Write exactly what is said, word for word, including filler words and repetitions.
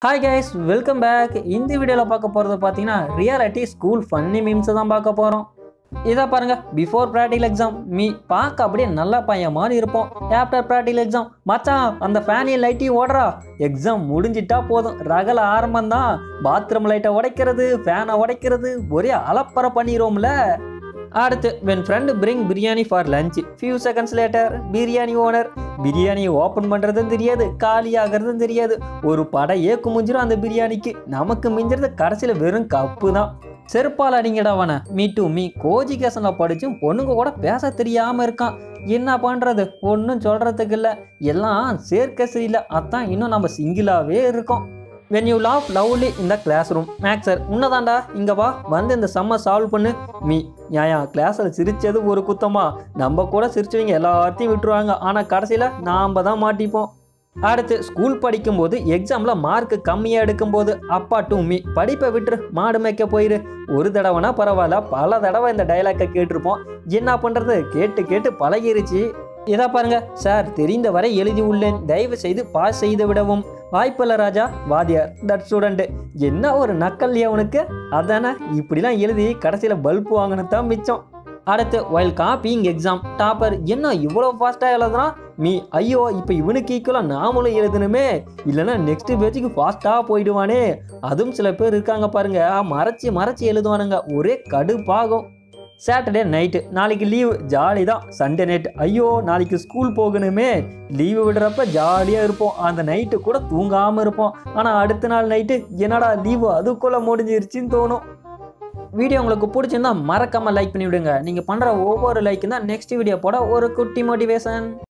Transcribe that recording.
Hi guys, welcome back. இந்த வீடியோல பார்க்க போறது பாத்தீங்கன்னா ரியாலிட்டி ஸ்கூல் ஃபன்னி மீம்ஸ் தான் பார்க்க போறோம். இத பாருங்க, பிஃபோர் பிராக்டிகல் எக்ஸாம் மீ பார்க்க அப்படியே நல்ல பையன் மாதிரி இருப்போம். ஆஃப்டர் பிராக்டிகல் எக்ஸாம் மச்சான் அந்த ஃபேனையும் லைட்டையும் ஓடுறா. எக்ஸாம் முடிஞ்சிட்டா போதும், ரகல ஆரம்பம் தான். பாத்ரூம் லைட்டை உடைக்கிறது, ஃபேனை உடைக்கிறது, ஒரே அலப்பற பண்ணிடுவோம்ல. அடுத்து when friend bring biryani for lunch, few seconds later biryani owner பிரியாணியை ஓப்பன் பண்ணுறதும் தெரியாது, காலி ஆகிறதும் தெரியாது. ஒரு படையே குமிஞ்சிரும் அந்த பிரியாணிக்கு. நமக்கு மிஞ்சிறது கடைசியில் வெறும் கப்பு தான். செருப்பால் அடிங்கடாவான மீ டு மீ கோஜிகேஷனில் படிச்சும் பொண்ணுங்க கூட பேச தெரியாமல் இருக்கான். என்ன பண்ணுறது, ஒன்றும் சொல்கிறதுக்கு இல்லை, எல்லாம் சேர்க்க சரியில்லை. அதான் இன்னும் நம்ம சிங்கிளாகவே இருக்கோம். when you laugh loudly in the classroom, maths sir உன்னதாண்டா இங்கே வா, வந்து இந்த செம்ம சால்வ் பண்ணு. மீ ஏயா கிளாஸில் சிரித்தது ஒரு குத்தமா? நம்ம கூட சிரிச்சவங்க எல்லாத்தையும் விட்டுருவாங்க, ஆனால் கடைசியில் நாம் தான் மாட்டிப்போம். அடுத்து ஸ்கூல் படிக்கும்போது எக்ஸாமில் மார்க் கம்மியாக எடுக்கும்போது அப்பா டு மீ படிப்பை விட்டுரு, மாடு மேய்க்க போயிரு. ஒரு தடவைனா பரவாயில்ல, பல தடவை இந்த டைலாக்கை கேட்டிருப்போம். என்ன பண்ணுறது, கேட்டு கேட்டு பழகிருச்சு. இதை பாருங்க, சார் தெரிந்த வரை எழுதி உள்ளேன், தயவு செய்து பாஸ் செய்து விடவும். வாய்ப்பில்லை ராஜா, வாத்தியார் தட் ஸ்டூடெண்ட். என்ன ஒரு நக்கல்லையா உனக்கு? அதானே, இப்படிலாம் எழுதி கடைசியில் பல்ப் வாங்கினது தான் மிச்சம். அடுத்து வைல் காப்பிங் எக்ஸாம் டாப்பர் என்ன இவ்வளோ ஃபாஸ்ட்டாக எழுதுறான். மீ ஐயோ, இப்போ இவனுக்கு ஈக்குவலாக நாமளும் எழுதணுமே, இல்லைன்னா நெக்ஸ்ட் பேஜுக்கு ஃபாஸ்ட்டாக போயிடுவானே. அதுவும் சில பேர் இருக்காங்க பாருங்க, மறைச்சி மறைச்சி எழுதுவானுங்க, ஒரே கடுப்பாகும். சாட்டர்டே நைட்டு நாளைக்கு லீவு, ஜாலி தான். சண்டே நைட் ஐயோ நாளைக்கு ஸ்கூல் போகணுமே, லீவு விடுறப்ப ஜாலியாக இருப்போம். அந்த நைட்டு கூட தூங்காமல் இருப்போம். ஆனால் அடுத்த நாள் நைட்டு என்னடா லீவு அதுக்குள்ளே முடிஞ்சிருச்சுன்னு தோணும். வீடியோ உங்களுக்கு பிடிச்சிருந்தா மறக்காமல் லைக் பண்ணி விடுங்க. நீங்கள் பண்ணுற ஒவ்வொரு லைக்கும் தான் நெக்ஸ்ட் வீடியோ போட ஒரு குட்டி மோட்டிவேஷன்.